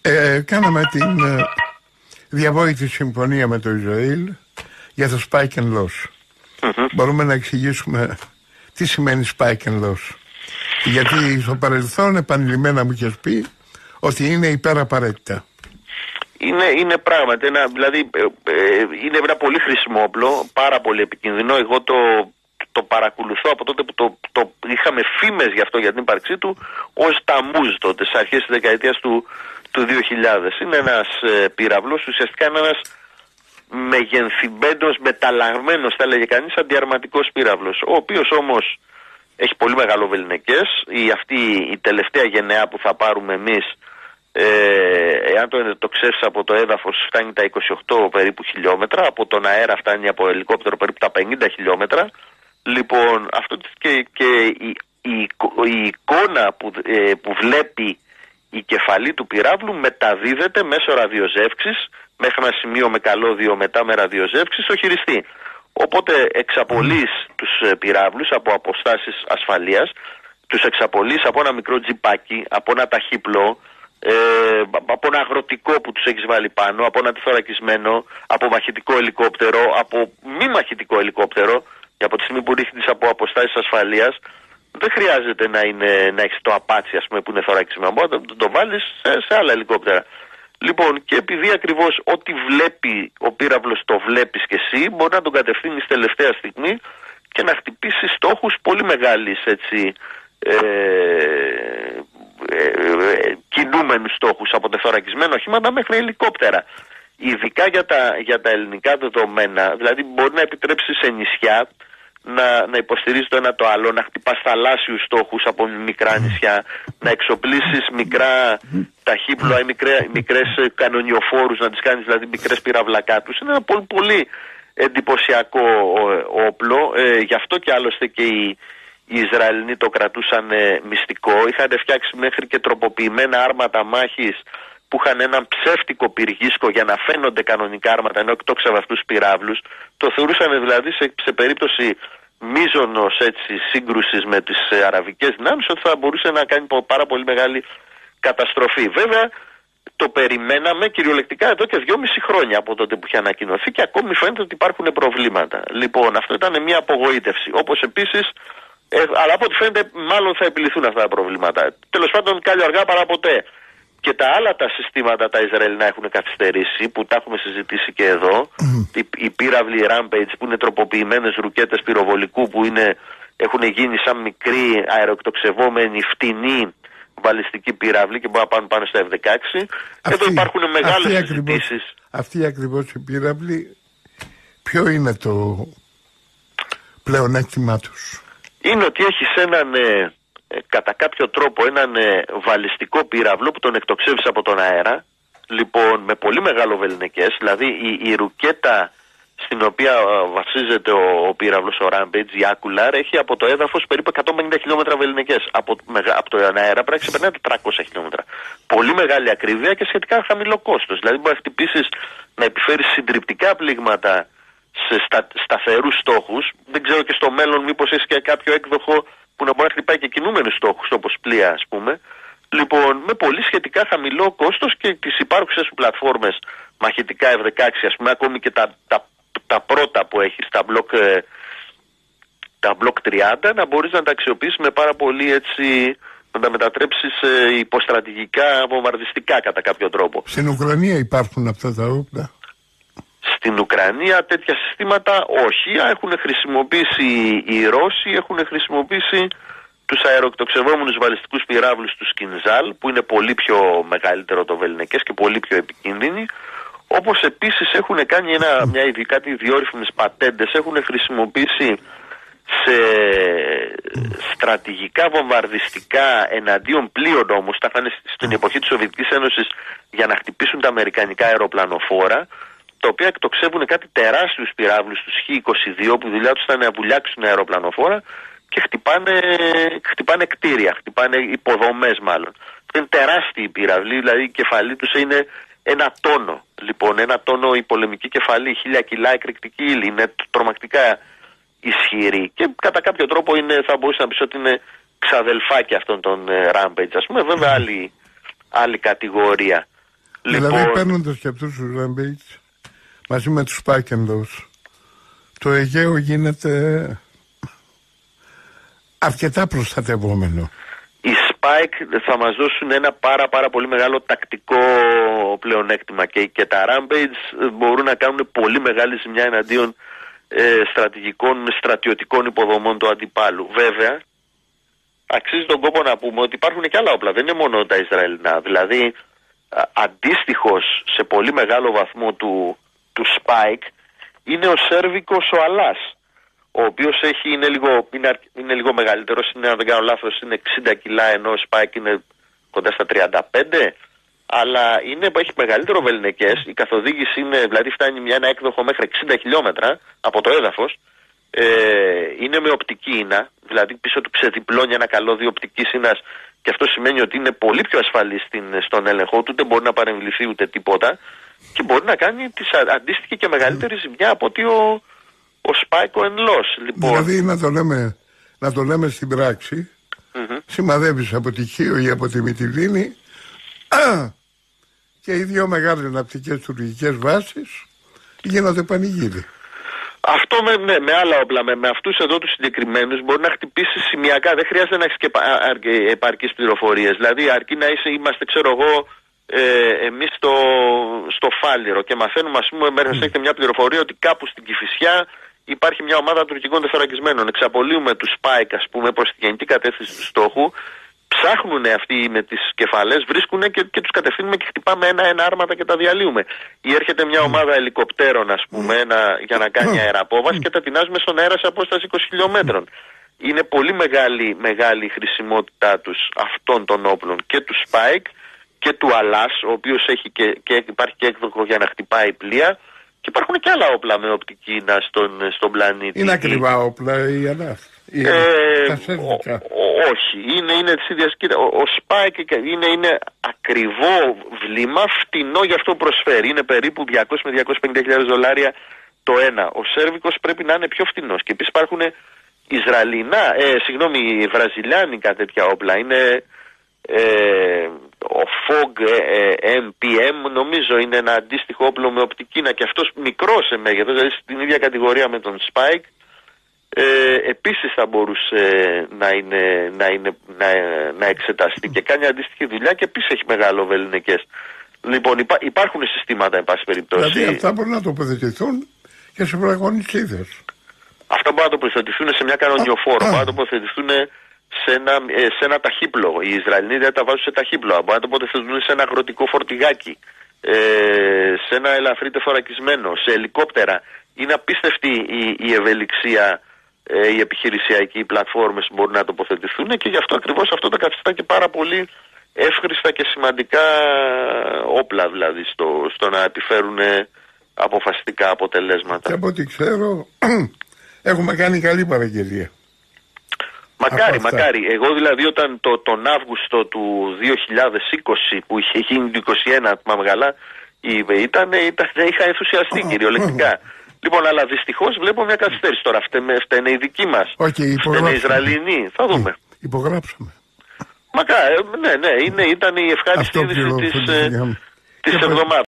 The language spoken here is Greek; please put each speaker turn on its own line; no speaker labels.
Κάναμε την διαβόητη συμφωνία με το Ισραήλ για το spike and loss. Μπορούμε να εξηγήσουμε τι σημαίνει spike and loss. Γιατί στο παρελθόν επανειλημμένα μου είχες πει ότι είναι υπεραπαραίτητα.
Είναι πράγματι, δηλαδή είναι ένα πολύ χρήσιμο όπλο, πάρα πολύ επικίνδυνο. Εγώ το παρακολουθώ από τότε που το είχαμε φήμες γι' αυτό, για την ύπαρξή του, ως ταμούζ τότε, στις αρχές της δεκαετίας του 2000. Είναι ένας πύραυλος, ουσιαστικά είναι ένας μεγενθυμπέντος, μεταλλαγμένος θα έλεγε κανείς, αντιαρματικός πύραυλος, ο οποίος όμως έχει πολύ μεγάλο βεληνικές. Αυτή η τελευταία γενεά που θα πάρουμε εμείς, εάν το ξέρεις από το έδαφος, φτάνει τα 28 περίπου χιλιόμετρα, από τον αέρα φτάνει από ελικόπτερο περίπου τα 50 χιλιόμετρα. Λοιπόν, αυτό και η εικόνα που βλέπει η κεφαλή του πυράβλου μεταδίδεται μέσω ραδιοζεύξης μέχρι ένα σημείο με καλώδιο, μετά με ραδιοζεύξη στο χειριστή. Οπότε εξαπολύεις τους πυράβλους από αποστάσεις ασφαλείας, τους εξαπολύεις από ένα μικρό τζιπάκι, από ένα ταχύπλο, από ένα αγροτικό που τους έχεις βάλει πάνω, από ένα τεθωρακισμένο, από μαχητικό ελικόπτερο, από μη μαχητικό ελικόπτερο, και από τη στιγμή που ρίχνεις από αποστάσεις ασφαλείας, δεν χρειάζεται να έχεις το απάτσι, ας πούμε, που είναι θωρακισμένο. Μπορεί να το βάλεις σε άλλα ελικόπτερα. Λοιπόν, και επειδή ακριβώς ό,τι βλέπει ο πύραυλος το βλέπεις και εσύ, μπορεί να τον κατευθύνεις τελευταία στιγμή και να χτυπήσεις στόχους πολύ μεγάλης, έτσι, κινούμενους στόχους, από τεθωρακισμένα οχήματα μέχρι ελικόπτερα. Ειδικά για τα ελληνικά δεδομένα, δηλαδή μπορεί να επιτρέψει σε νησιά να υποστηρίζει το ένα το άλλο, να χτυπάς θαλάσσιους στόχους από μικρά νησιά, να εξοπλίσεις μικρά ταχύπλοα ή μικρές κανονιοφόρους, να τις κάνεις δηλαδή μικρές πυραυλακάτους. Είναι ένα πολύ πολύ εντυπωσιακό όπλο, γι' αυτό και άλλωστε και οι Ισραηλινοί το κρατούσαν μυστικό. Είχαν φτιάξει μέχρι και τροποποιημένα άρματα μάχης που είχαν έναν ψεύτικο πυργίσκο για να φαίνονται κανονικά άρματα, ενώ εκτόξευαν αυτούς τους πυράβλους. Το θεωρούσαν δηλαδή σε περίπτωση μείζωνος σύγκρουσης με τις αραβικές δυνάμεις ότι θα μπορούσε να κάνει πάρα πολύ μεγάλη καταστροφή. Βέβαια το περιμέναμε κυριολεκτικά εδώ και 2,5 χρόνια από τότε που είχε ανακοινωθεί και ακόμη φαίνεται ότι υπάρχουν προβλήματα. Λοιπόν, αυτό ήταν μια απογοήτευση. Όπως επίσης, αλλά από ό,τι φαίνεται μάλλον θα επιληθούν αυτά τα προβλήματα. Τέλος πάντων, κάλλιο αργά παρά ποτέ. Και τα άλλα τα συστήματα τα Ισραηλινά έχουν καθυστερήσει, που τα έχουμε συζητήσει και εδώ. Οι πύραυλοι Rampage, που είναι τροποποιημένες ρουκέτες πυροβολικού, που έχουν γίνει σαν μικροί αεροεκτοξευόμενοι φτηνοί βαλιστικοί πύραυλοι και μπορούν να πάνε πάνω στα F-16. Εδώ υπάρχουν μεγάλες συζητήσεις.
Αυτοί ακριβώς οι πύραυλοι, ποιο είναι το πλεονέκτημά τους?
Είναι ότι έχεις κατά κάποιο τρόπο έναν βαλιστικό πύραυλο που τον εκτοξεύεις από τον αέρα, λοιπόν, με πολύ μεγάλο βεληνικές. Δηλαδή η ρουκέτα στην οποία βασίζεται ο πύραυλος, ο Rampage, η Akular, έχει από το έδαφος περίπου 150 χιλιόμετρα βεληνικές. Από τον αέρα πρέπει να ξεπερνάει 400 χιλιόμετρα. Πολύ μεγάλη ακρίβεια και σχετικά χαμηλό κόστος. Δηλαδή μπορεί να χτυπήσεις, να επιφέρεις συντριπτικά πλήγματα σε σταθερούς στόχους. Δεν ξέρω και στο μέλλον μήπως έχει και κάποιο έκδοχο που να μπορεί να χτυπάει και κινούμενους στόχους, όπως πλοία, ας πούμε. Λοιπόν, με πολύ σχετικά χαμηλό κόστος και τις υπάρχουσες πλατφόρμες μαχητικά F-16, ας πούμε, ακόμη και τα πρώτα που έχεις, τα Block 30, να μπορείς να τα αξιοποιήσεις με πάρα πολύ, έτσι, να τα μετατρέψεις υποστρατηγικά, βομβαρδιστικά κατά κάποιο τρόπο.
Στην Ουκρανία υπάρχουν αυτά τα όπλα?
Στην Ουκρανία τέτοια συστήματα όχι. Έχουν χρησιμοποιήσει οι Ρώσοι, έχουν χρησιμοποιήσει τους αεροεκτοξευόμενους βαλιστικούς πυράβλους του Σκινζάλ, που είναι πολύ πιο μεγαλύτερο το βεληνικές και πολύ πιο επικίνδυνοι. Όπως επίσης έχουν κάνει κάτι διόρυφμες πατέντες, έχουν χρησιμοποιήσει σε στρατηγικά βομβαρδιστικά εναντίον πλοίων, όμως τα είχαν στην εποχή της Σοβιετικής Ένωσης για να χτυπήσουν τα αμερικανικά αεροπλανοφόρα, τα οποία εκτοξεύουν κάτι τεράστιους πυράβλους, τους Χ-22, που δουλειά τους ήταν να βουλιάξουν αεροπλανοφόρα και χτυπάνε κτίρια, χτυπάνε υποδομές μάλλον. Είναι τεράστιοι πυραυλοί, δηλαδή η κεφαλή τους είναι 1 τόνο. Λοιπόν, 1 τόνο η πολεμική κεφαλή, 1000 κιλά εκρηκτική ύλη, είναι τρομακτικά ισχυρή. Και κατά κάποιο τρόπο θα μπορούσε να πεις ότι είναι ξαδελφάκι αυτών των Rampage, ας πούμε, βέβαια άλλη κατηγορία.
Δηλαδή παίρνοντας και αυτούς τους Rampage μαζί με τους Spike and Loss, το Αιγαίο γίνεται αρκετά προστατευόμενο.
Οι Spike θα μας δώσουν ένα πάρα πολύ μεγάλο τακτικό πλεονέκτημα και τα Rampage μπορούν να κάνουν πολύ μεγάλη ζημιά εναντίον στρατιωτικών υποδομών του αντιπάλου. Βέβαια, αξίζει τον κόπο να πούμε ότι υπάρχουν και άλλα όπλα, δεν είναι μόνο τα Ισραηλινά. Δηλαδή, αντίστοιχος σε πολύ μεγάλο βαθμό του Spike είναι ο Σέρβικος ο Αλάς, ο οποίος είναι λίγο μεγαλύτερος, αν δεν κάνω λάθος είναι 60 κιλά, ενώ ο Spike είναι κοντά στα 35, αλλά έχει μεγαλύτερο βεληνικές, η καθοδήγηση δηλαδή φτάνει ένα έκδοχο μέχρι 60 χιλιόμετρα από το έδαφος, είναι με οπτική ίνα, δηλαδή πίσω του ξεδιπλώνει ένα καλώδιο οπτικής ίνας, και αυτό σημαίνει ότι είναι πολύ πιο ασφαλής στον έλεγχό του, δεν μπορεί να παρεμβληθεί ούτε τίποτα και μπορεί να κάνει αντίστοιχη και μεγαλύτερη ζημιά από ότι ο Spike and Loss. Λοιπόν,
δηλαδή να το λέμε στην πράξη, σημαδεύεις από τη Χίο ή από τη Μυτιλήνη και οι δύο μεγάλες ναυτικές τουρκικές βάσεις γίνονται πανηγύρι.
Αυτό με άλλα όπλα, με αυτούς εδώ τους συγκεκριμένους μπορεί να χτυπήσει σημειακά, δεν χρειάζεται να έχεις και επαρκείς πληροφορίες. Δηλαδή αρκεί να είμαστε, ξέρω εγώ, εμείς στο Φάληρο και μαθαίνουμε, ας πούμε, μέχρι να έχετε μια πληροφορία ότι κάπου στην Κηφισιά υπάρχει μια ομάδα τουρκικών τεθωρακισμένων. Εξαπολύουμε τους Spike, ας πούμε, προς τη γενική κατεύθυνση του στόχου. Ψάχνουν αυτοί με τις κεφαλές, βρίσκουν και τους κατευθύνουμε και χτυπάμε ένα-ένα άρματα και τα διαλύουμε. Ή έρχεται μια ομάδα ελικοπτέρων, ας πούμε, για να κάνει αεραπόβαση και τα τεινάζουμε στον αέρα σε απόσταση 20 χιλιόμετρων. Είναι πολύ μεγάλη η χρησιμότητά τους αυτών των όπλων, και του Spike και του Αλάς, ο οποίος υπάρχει και έκδοχο για να χτυπάει πλοία. Και υπάρχουν και άλλα όπλα με οπτική ίνα στον πλανήτη.
Είναι ακριβά όπλα η Αλάς?
Όχι, είναι της ίδιας. Ο Spike είναι ακριβό βλήμα, φτηνό για αυτό που προσφέρει. Είναι περίπου 200 με 250.000 δολάρια το ένα. Ο Σέρβικος πρέπει να είναι πιο φτηνός. Και επίσης υπάρχουν βραζιλιάνικα τέτοια όπλα. Είναι ο FOG MPM, νομίζω είναι ένα αντίστοιχο όπλο με οπτική, και αυτός μικρό σε μέγεθος, δηλαδή στην ίδια κατηγορία με τον Spike. Επίσης θα μπορούσε να εξεταστεί και κάνει αντίστοιχη δουλειά, και επίσης έχει μεγάλο βεληνικές. Λοιπόν, υπάρχουν συστήματα, εν πάση περιπτώσει.
Δηλαδή αυτά μπορούν να τοποθετηθούν και σε προαγωνιστίδες.
Αυτά μπορούν να τοποθετηθούν σε μια κανονιοφόρο, μπορούν να τοποθετηθούν σε ένα ταχύπλοο. Οι Ισραηλοί δεν τα βάζουν σε ταχύπλοα. Μπορούν να τοποθετηθούν σε ένα αγροτικό φορτηγάκι, σε ένα ελαφρύ τεθωρακισμένο, σε ελικόπτερα. Είναι απίστευτη η ευελιξία, οι επιχειρησιακοί πλατφόρμες μπορούν να τοποθετηθούν, και γι' αυτό ακριβώς αυτό τα καθιστά και πάρα πολύ εύχριστα και σημαντικά όπλα, δηλαδή στο να επιφέρουν αποφασιστικά αποτελέσματα.
Και από ό,τι ξέρω έχουμε κάνει καλή παραγγελία.
Μακάρι. Εγώ δηλαδή όταν τον Αύγουστο του 2020, που είχε γίνει το 2021, θυμάμαι καλά, είχα ενθουσιαστεί κυριολεκτικά. Λοιπόν, αλλά δυστυχώς βλέπω μια καθυστέρηση τώρα. Φταίνε οι δικοί μας. Φταίνε οι Ισραηλινοί. Θα δούμε.
Υπογράψαμε.
Ναι, ήταν η ευχάριστη είδηση της εβδομάδας.